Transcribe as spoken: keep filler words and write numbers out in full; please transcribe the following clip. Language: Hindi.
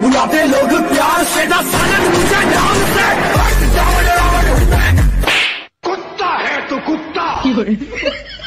बुलाते लोग प्यार से ना सालन मुझे नाम से। कुत्ता है तू कुत्ता।